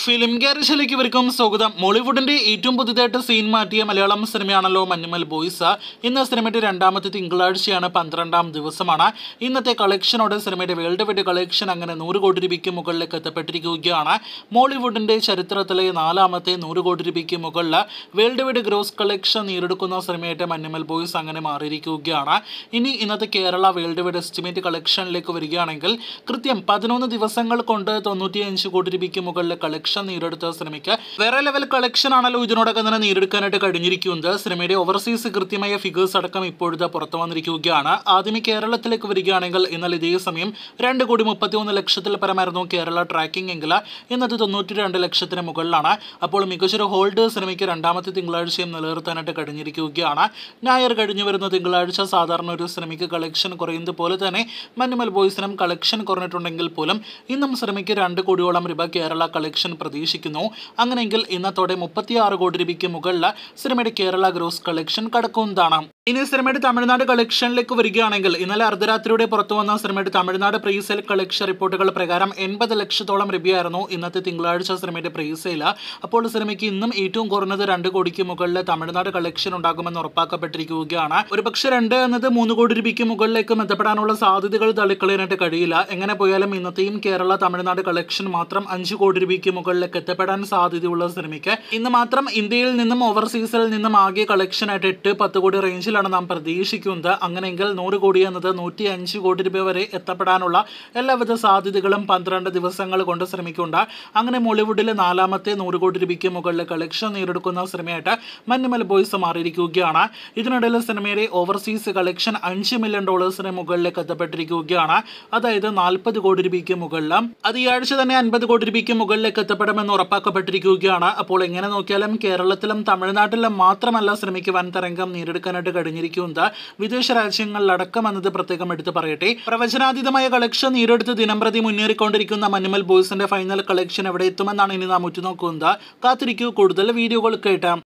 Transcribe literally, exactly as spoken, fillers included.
Film ഗാരേജിലേക്ക് ഇവർക്കും സ്വാഗതം. മോളിവുഡിന്റെ ഏറ്റവും പുതുതായിട്ട് സീൻ മാറ്റിയ മലയാളം സിനിമയാണല്ലോ മഞ്ഞുമൽ ബോയ്സ്. ഇന്ന് സിനിമയുടെ രണ്ടാമത്തെ തിങ്കളാഴ്ചയാണ്, പന്ത്രണ്ടാം ദിവസമാണ്. ഇന്നത്തെ കളക്ഷനോടെ സിനിമയുടെ വേൾഡ് വൈഡ് കളക്ഷൻ അങ്ങനെ നൂറ് കോടി രൂപയ്ക്ക് മുകളിലേക്ക് എത്തപ്പെട്ടിരിക്കുകയാണ്. മോളിവുഡിന്റെ ചരിത്രത്തിലെ നാലാമത്തെ നൂറ് കോടി രൂപയ്ക്ക് മുകളിൽ വേൾഡ് വൈഡ് ഗ്രോസ് കളക്ഷൻ നേടിയെടുക്കുന്ന സിനിമയായിട്ട് മഞ്ഞുമൽ ബോയ്സ് അങ്ങനെ മാറിയിരിക്കുകയാണ്. ഇനി ഇന്നത്തെ കേരള വേൾഡ് വൈഡ് എസ്റ്റിമേറ്റ് കളക്ഷനിലേക്ക് വരികയാണെങ്കിൽ കൃത്യം പതിനൊന്ന് ദിവസങ്ങൾ കൊണ്ട് തൊണ്ണൂറ്റിയഞ്ച് കോടി രൂപയ്ക്ക് മുകളിൽ കളക്ഷൻ നേടിയെടുത്ത സിനിമയ്ക്ക് വേറെ ലെവൽ കളക്ഷൻ ആണല്ലോ ഇതിനോടൊക്കെ തന്നെ നേടിയെടുക്കാനായിട്ട് കഴിഞ്ഞിരിക്കുന്നത്. സിനിമയുടെ ഓവർസീസ് കൃത്യമായ ഫിഗേഴ്സ് അടക്കം ഇപ്പോഴത്തെ പുറത്തു വന്നിരിക്കുകയാണ്. ആദ്യമേ കേരളത്തിലേക്ക് വരികയാണെങ്കിൽ എന്നാൽ ഇതേ സമയം രണ്ട് കോടി മുപ്പത്തി ഒന്ന് ലക്ഷത്തിൽ പരമായിരുന്നു കേരള ട്രാക്കിംഗ് എങ്കിൽ ഇന്നത് തൊണ്ണൂറ്റി രണ്ട് ലക്ഷത്തിന് മുകളിലാണ്. അപ്പോൾ മികച്ചൊരു ഹോൾഡ് സിനിമയ്ക്ക് രണ്ടാമത്തെ തിങ്കളാഴ്ചയും നിലനിർത്താനായിട്ട് കഴിഞ്ഞിരിക്കുകയാണ്. ഞായർ കഴിഞ്ഞു വരുന്ന തിങ്കളാഴ്ച സാധാരണ ഒരു സിനിമയ്ക്ക് കളക്ഷൻ കുറയുന്നത് പോലെ തന്നെ മഞ്ഞുമൽ ബോയ്സിനും കളക്ഷൻ കുറഞ്ഞിട്ടുണ്ടെങ്കിൽ പോലും ഇന്നും സിനിമയ്ക്ക് രണ്ട് കോടിയോളം രൂപ കേരള കളക്ഷൻ പ്രതീക്ഷിക്കുന്നു. അങ്ങനെയെങ്കിൽ ഇന്നത്തോടെ മുപ്പത്തിയാറ് കോടി രൂപയ്ക്ക് മുകളിൽ സിനിമയുടെ കേരള ഗ്രോസ് കളക്ഷൻ കടക്കുന്നതാണ്. ഇനി സിനിമയുടെ തമിഴ്നാട് കളക്ഷനിലേക്ക് വരികയാണെങ്കിൽ ഇന്നലെ അർദ്ധരാത്രിയുടെ പുറത്തു വന്ന സിനിമയുടെ തമിഴ്നാട് പ്രീസെയിൽ കളക്ഷൻ റിപ്പോർട്ടുകൾ പ്രകാരം എൺപത് ലക്ഷത്തോളം രൂപയായിരുന്നു ഇന്നത്തെ തിങ്കളാഴ്ച സിനിമയുടെ പ്രീസെയിൽ. അപ്പോൾ സിനിമയ്ക്ക് ഇന്നും ഏറ്റവും കുറഞ്ഞത് രണ്ട് കോടിക്ക് മുകളിൽ തമിഴ്നാട് കളക്ഷൻ ഉണ്ടാകുമെന്ന് ഉറപ്പാക്കപ്പെട്ടിരിക്കുകയാണ്. ഒരുപക്ഷെ രണ്ട് എന്നത് മൂന്ന് കോടി രൂപയ്ക്ക് മുകളിലേക്ക് എത്തപ്പെടാനുള്ള സാധ്യതകൾ തള്ളിക്കളയാനായിട്ട് കഴിയില്ല. എങ്ങനെ പോയാലും ഇന്നത്തെയും കേരള തമിഴ്നാട് കളക്ഷൻ മാത്രം അഞ്ച് കോടി രൂപയ്ക്ക് മുകളിലേക്ക് എത്തപ്പെടാൻ സാധ്യതയുള്ള സിനിമയ്ക്ക് ഇന്ന് മാത്രം ഇന്ത്യയിൽ നിന്നും ഓവർസീസിൽ നിന്നും ആകെ കളക്ഷൻ ആയിട്ട് എട്ട് പത്ത് കോടി റേഞ്ചിൽ നാം പ്രതീക്ഷിക്കുന്നത്. അങ്ങനെയെങ്കിൽ നൂറ് കോടി എന്നത് നൂറ്റി അഞ്ച് കോടി രൂപ വരെ എത്തപ്പെടാനുള്ള എല്ലാവിധ സാധ്യതകളും പന്ത്രണ്ട് ദിവസങ്ങൾ കൊണ്ട് ശ്രമിക്കുന്നുണ്ട്. അങ്ങനെ മോളിവുഡിലെ നാലാമത്തെ നൂറ് കോടി രൂപയ്ക്ക് മുകളിൽ കളക്ഷൻ നേടിയെടുക്കുന്ന സിനിമയായിട്ട് മഞ്ഞുമൽ ബോയ്സ് മാറിയിരിക്കുകയാണ്. ഇതിനിടയിൽ സിനിമയുടെ ഓവർസീസ് കളക്ഷൻ അഞ്ച് മില്യൺ ഡോളേഴ്സിന് മുകളിലേക്ക് എത്തപ്പെട്ടിരിക്കുകയാണ്. അതായത് നാൽപ്പത് കോടി രൂപയ്ക്ക് മുകളിൽ അത് ഈ ആഴ്ച തന്നെ അൻപത് കോടി രൂപയ്ക്ക് മുകളിലേക്ക് എത്തപ്പെടുമെന്ന് ഉറപ്പാക്കപ്പെട്ടിരിക്കുകയാണ്. അപ്പോൾ എങ്ങനെ നോക്കിയാലും കേരളത്തിലും തമിഴ്നാട്ടിലും മാത്രമല്ല സിനിമയ്ക്ക് വൻ തരംഗം നേടിയെടുക്കാനായിട്ട് കഴിഞ്ഞിരിക്കുന്നത്, വിദേശ രാജ്യങ്ങളിലടക്കം എന്നത് പ്രത്യേകം എടുത്ത് പറയട്ടെ. പ്രവചനാതീതമായ കളക്ഷൻ നേടിയെടുത്ത് ദിനംപ്രതി മുന്നേറിക്കൊണ്ടിരിക്കുന്ന മഞ്ഞുമൽ ബോയ്സിന്റെ ഫൈനൽ കളക്ഷൻ എവിടെ എത്തുമെന്നാണ് ഇനി നാം ഉറ്റുനോക്കുന്നത്. കാത്തിരിക്കൂ, കൂടുതൽ വീഡിയോകൾ കേട്ടാം.